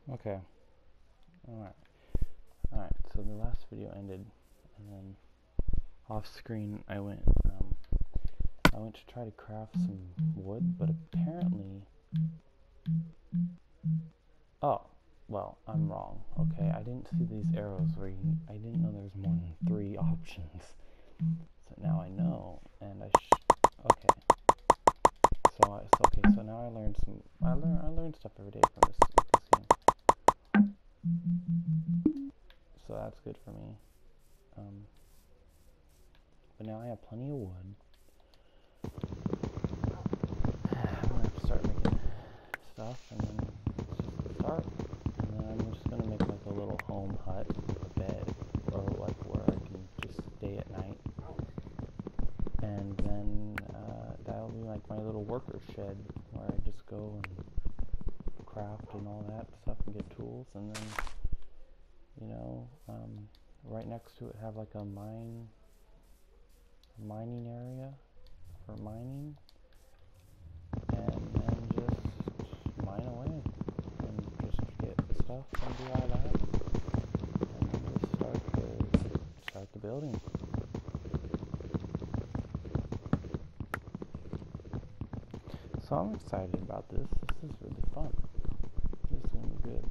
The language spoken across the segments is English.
Okay. Alright. Alright, so the last video ended, and then off screen I went to try to craft some wood, but apparently... Oh, well, I'm wrong, okay? I didn't see these arrows where I didn't know there was more than 3 options. So now I know, and okay. So now I learned I learned stuff every day from this game. So that's good for me. But now I have plenty of wood. I'm gonna have to start making stuff, and then just start. And then I'm just gonna make like a little home hut, a bed, or like where I can just stay at night. And then that'll be like my little worker shed where I just go and craft and all that stuff and get tools, and then right next to it have like a mining area for mining, and then just mine away and just get stuff and do all that, and then just start the building. So I'm excited about this. This is really fun. This is going to be good.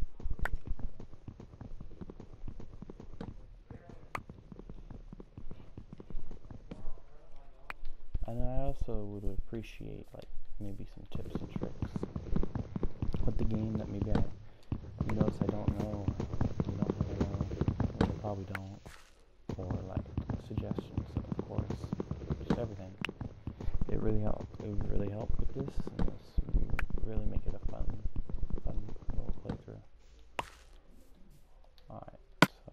And I also would appreciate like maybe some tips and tricks with the game that maybe you notice I don't know, you don't really know, which I probably don't, or like suggestions, of course, just everything. It would really help with this, and this would really make it a fun little playthrough. Alright, so...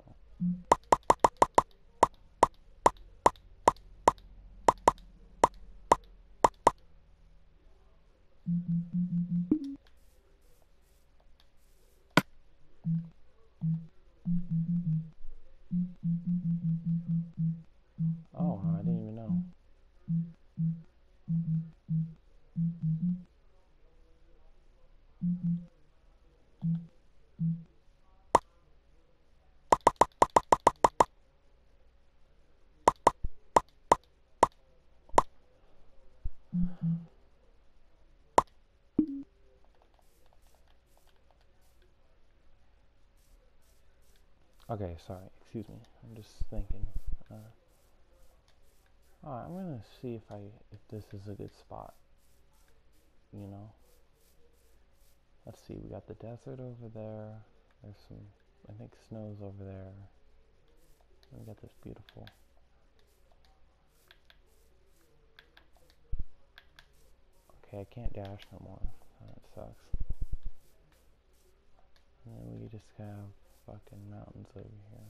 Oh, I didn't even know. Okay, sorry, excuse me. I'm just thinking. Alright, I'm gonna see if this is a good spot. You know? Let's see, we got the desert over there. There's some, I think snow's over there. And we got this beautiful... Okay, I can't dash no more. That sucks. And then we just have fucking mountains over here.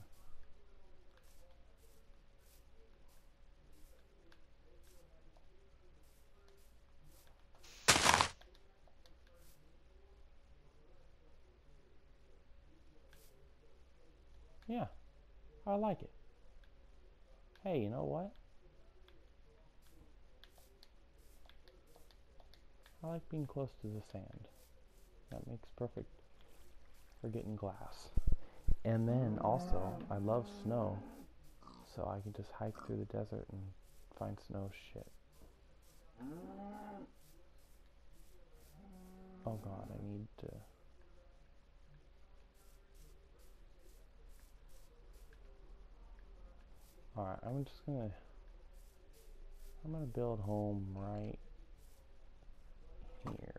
Yeah, I like it. Hey, you know what? I like being close to the sand. That makes perfect for getting glass. And then also, I love snow, so I can just hike through the desert and find snow shit. Oh god, I need to... Alright, I'm gonna build home right here.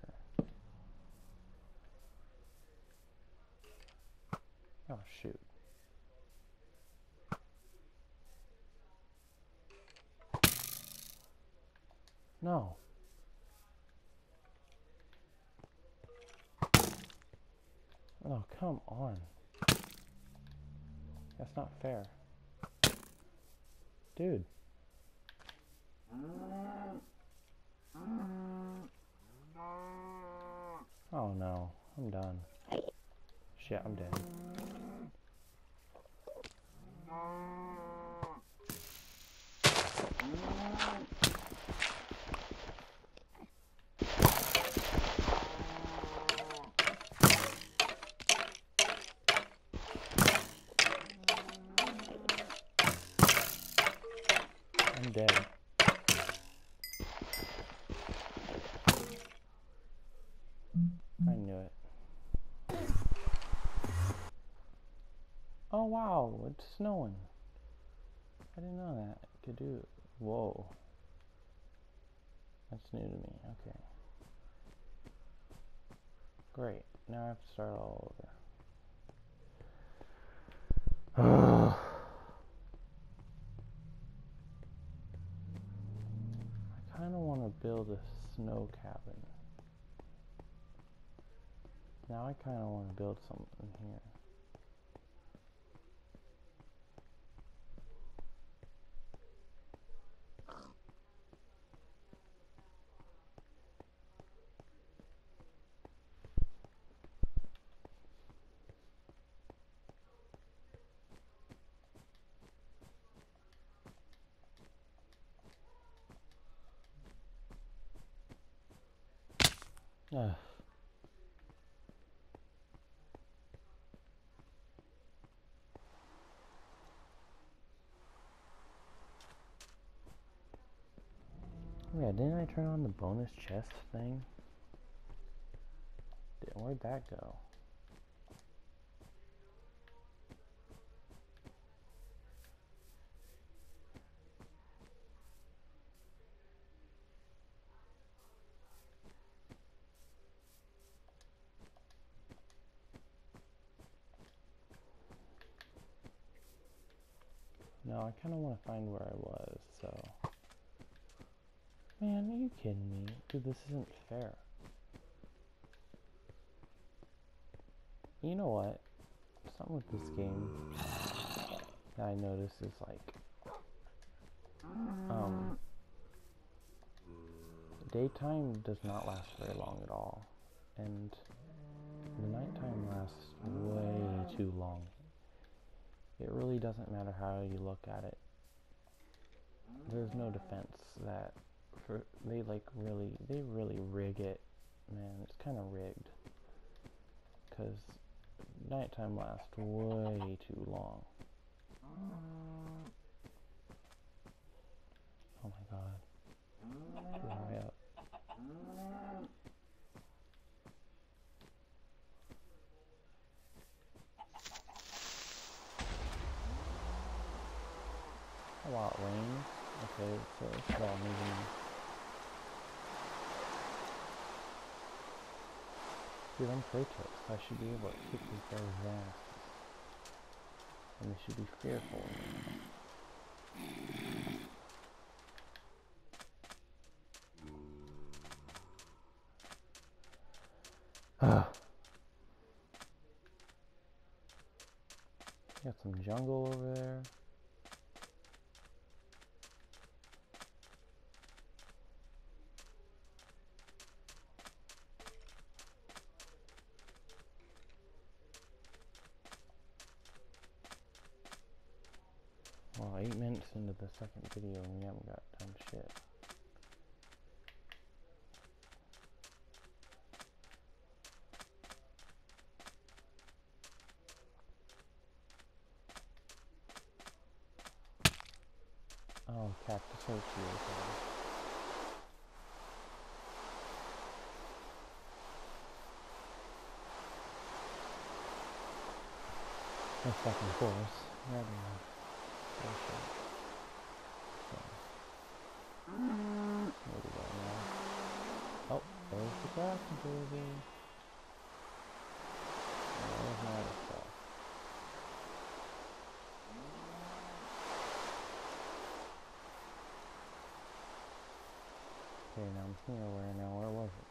Oh shoot. No. Oh, come on. That's not fair. Dude. Oh no, I'm done. Shit, I'm dead. I'm dead. I knew it. Oh wow, it's snowing. I didn't know that. It could do it. Whoa. That's new to me. Okay. Great. Now I have to start all over. I kind of want to build a snow cabin. Now I kind of want to build something here. Ugh. Yeah, didn't I turn on the bonus chest thing? Where'd that go? No, I kind of want to find where I was, so... Man, are you kidding me? Dude, this isn't fair. You know what? Something with this game that I noticed is like... daytime does not last very long at all. And the nighttime lasts way too long. It really doesn't matter how you look at it. There's no defense that they really rig it. Man, it's kind of rigged. Because nighttime lasts way too long. Oh my god. Dry up. Oh wow, it rains. Okay, so it's all moving. Dude, I'm Kratos. I should be able to kick these guys' ass. And they should be fearful of me. Got some jungle over there. Well, 8 minutes into the second video and we haven't got done shit. Oh, cactus hurts you, okay. No fucking course. Where do we go now? Oh, there's the crafting table. There's my other stuff. Okay, now I'm here. Where was it?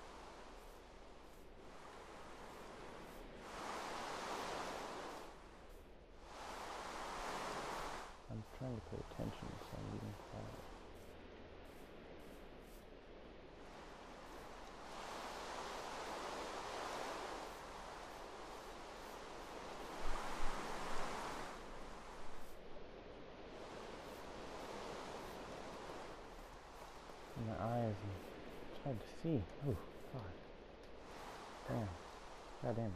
I'm trying to pay attention, so I'm being quiet. My eyes, it's hard to see. Oh, God. Damn. God damn it.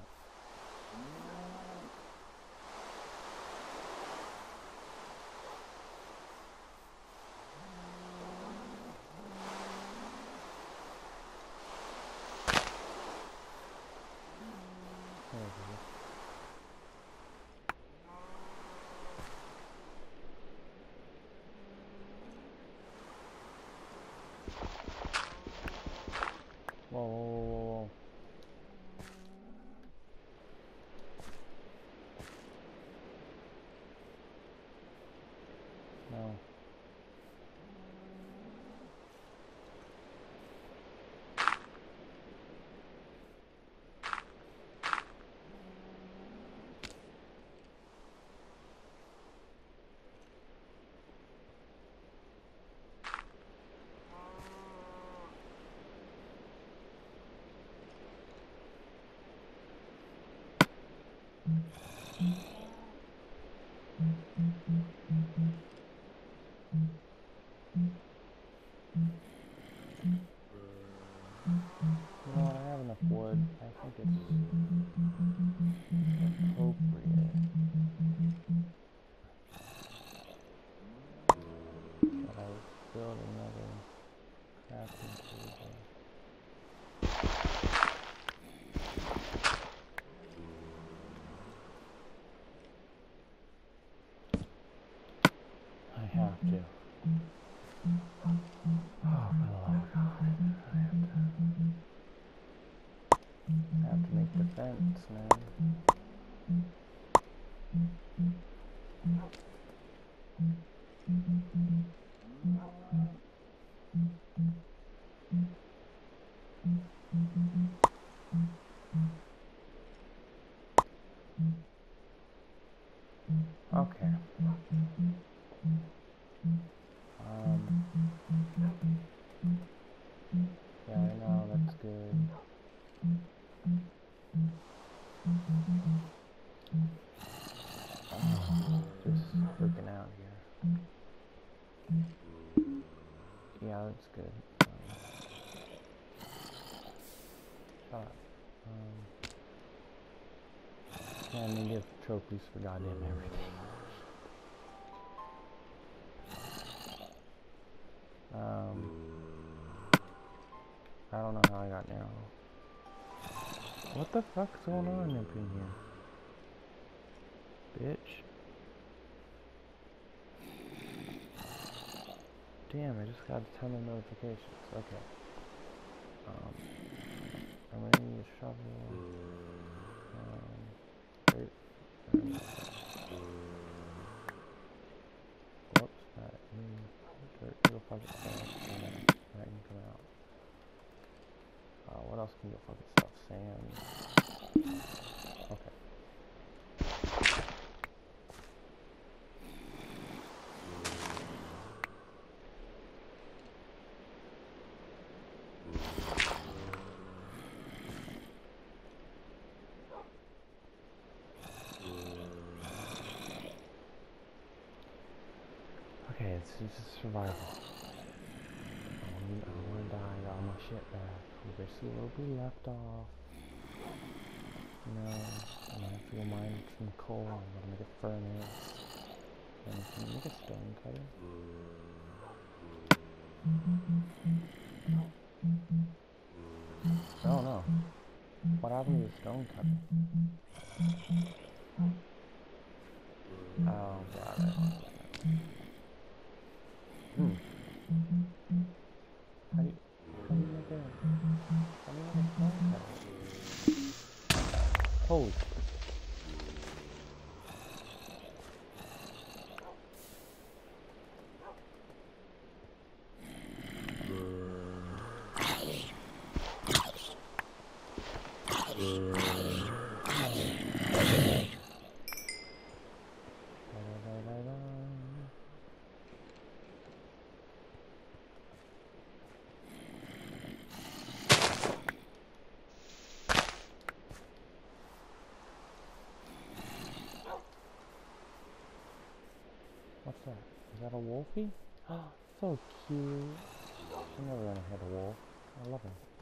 There it is. Whoa, whoa, whoa, whoa. No. You know what, I have enough wood. I think it's appropriate that I build another crafting table. I have to. Oh, for the love of God. I have to make defense, man. Okay. Yeah, I know, that's good. Just freaking out here. Yeah, that's good. Shut up. Yeah, I'm gonna give trophies for goddamn everything. I don't know how I got narrow. What the fuck's going on up in here? Bitch. Damn, I just got a ton of notifications. Okay. I'm gonna need a shovel. Whoops, that dirt. Go fuck itself. And that can come out. What else can go fuck itself? Sand. Okay. Okay, it's just survival. I don't wanna die, got all my shit back. We're basically where we left off. You know, I'm gonna have to go mine some coal, I'm gonna make a furnace. And can you make a stone cutter? Oh no. What happened to the stone cutter? Oh, got it. How do you make a stone cutter? Holy. What's that? Is that a wolfie? Oh, so cute. I'm never gonna hit a wolf. I love him.